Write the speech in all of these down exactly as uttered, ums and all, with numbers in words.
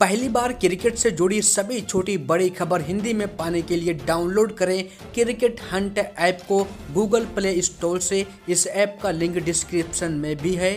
पहली बार क्रिकेट से जुड़ी सभी छोटी बड़ी खबर हिंदी में पाने के लिए डाउनलोड करें क्रिकेट हंट ऐप को गूगल प्ले स्टोर से। इस ऐप का लिंक डिस्क्रिप्शन में भी है।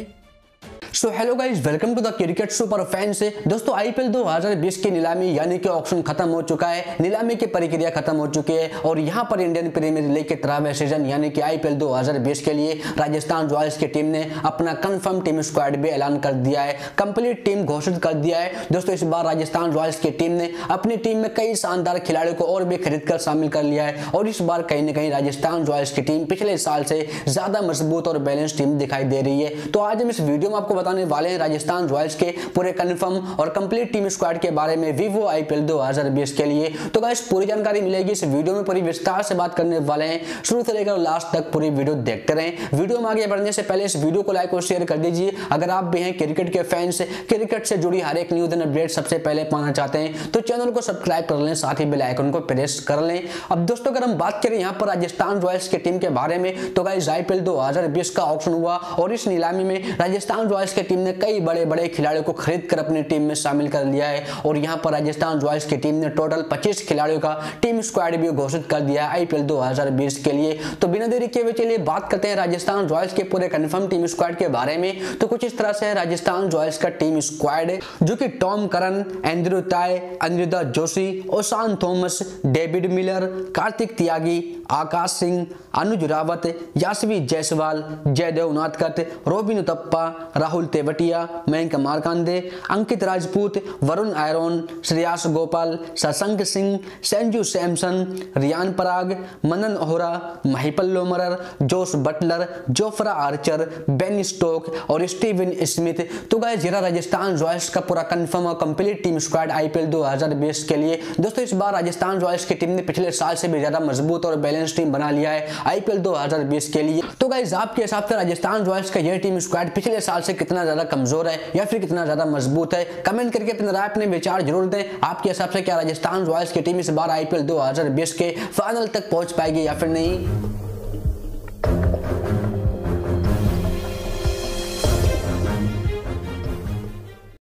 So hello guys, welcome to the cricket super fan से। दोस्तों आईपीएल दो हज़ार बीस की नीलामी यानी कि ऑक्शन खत्म हो चुका है, नीलामी की प्रक्रिया खत्म हो चुकी है और यहां पर इंडियन प्रीमियर लीग के तेरहवें सीजन यानी कि आईपीएल दो हज़ार बीस के लिए राजस्थान रॉयल्स की टीम ने अपना कंफर्म टीम स्क्वाड भी ऐलान कर दिया है, कंप्लीट टीम घोषित कर दिया है। दोस्तों इस बार राजस्थान रॉयल्स की टीम ने अपनी टीम में कई शानदार खिलाड़ियों को और भी खरीद कर शामिल कर लिया है और इस बार कहीं ना कहीं राजस्थान रॉयल्स की टीम पिछले साल से ज्यादा मजबूत और बैलेंस टीम दिखाई दे रही है। तो आज हम इस वीडियो में आपको बताने वाले हैं राजस्थान रॉयल्स के पूरे कंफर्म और कंप्लीट टीम स्क्वाड के बारे में वीवो आईपीएल दो हज़ार बीस के लिए। तो गाइस पूरी जानकारी मिलेगी इस वीडियो में, पूरी विस्तार से बात करने वाले हैं। शुरू से लेकर लास्ट तक पूरी वीडियो देखते रहें। वीडियो में आगे बढ़ने से पहले इस वीडियो को लाइक और शेयर कर दीजिए। अगर आप भी हैं क्रिकेट के फैंस, क्रिकेट से जुड़ी हर एक न्यूज एंड अपडेट सबसे पहले पाना चाहते हैं तो चैनल को सब्सक्राइब कर लें, साथ ही बेल आइकन को प्रेस कर लें। अब दोस्तों अगर हम बात करें यहाँ पर राजस्थान रॉयल्स की टीम के बारे में तो गाइस आईपीएल दो हज़ार बीस का ऑक्शन हुआ और इस नीलामी में राजस्थान रॉयल्स की टीम ने कई बड़े बड़े खिलाड़ियों को खरीद कर अपनी टीम में शामिल कर लिया है और यहां पर राजस्थान रॉयल्स की टीम ने टोटल पच्चीस खिलाड़ियों का टीम स्क्वाड भी घोषित कर दिया है आईपीएल दो हज़ार बीस के लिए। तो बिना देरी किए हुए चलिए बात करते हैं राजस्थान रॉयल्स के पूरे कंफर्म टीम स्क्वाड के बारे में। तो कुछ इस तरह से है राजस्थान रॉयल्स का टीम स्क्वाड, जो कि Tom Curran, Andrew Tye, Anirudh Joshi, Oshane Thomas, David Miller, Kartik Tyagi, Akash Singh, Anuj Rawat, Yashasvi Jaiswal, Jaydev Unadkat, Robin Uthappa, Rahul Tewatia, Mayank Markande, Ankit Rajput, Varun Aaron, Shreyas Gopal, Shashank Singh, Sanju Samson, Riyan Parag, Manan Vohra, Mahipal Lomror, Jos Buttler, Jofra Archer, Ben Stoke और स्टीवन स्मिथ। तो गाइस ये राजस्थान रॉयल्स का पूरा कंफर्म और कंप्लीट टीम स्क्वाड आईपीएल दो हज़ार बीस के लिए। दोस्तों इस बार राजस्थान रॉयल्स की टीम ने पिछले साल से भी ज्यादा मजबूत और बैलेंस टीम बना लिया है आईपीएल दो हज़ार बीस के लिए। तो गाइस आपके हिसाब से राजस्थान रॉयल्स का यह टीम स्क्वाड पिछले साल से कितना ज्यादा कमजोर है या फिर कितना ज्यादा मजबूत है? कमेंट करके अपने राय, अपने विचार जरूर दें। आपके हिसाब से क्या राजस्थान रॉयल्स की टीम इस बार आईपीएल दो हज़ार बीस के फाइनल तक पहुंच पाएगी या फिर नहीं?